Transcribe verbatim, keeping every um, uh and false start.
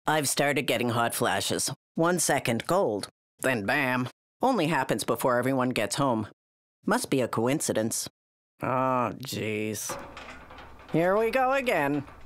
I've started getting hot flashes. One second gold, then bam. Only happens before everyone gets home. Must be a coincidence. Oh, jeez. Here we go again.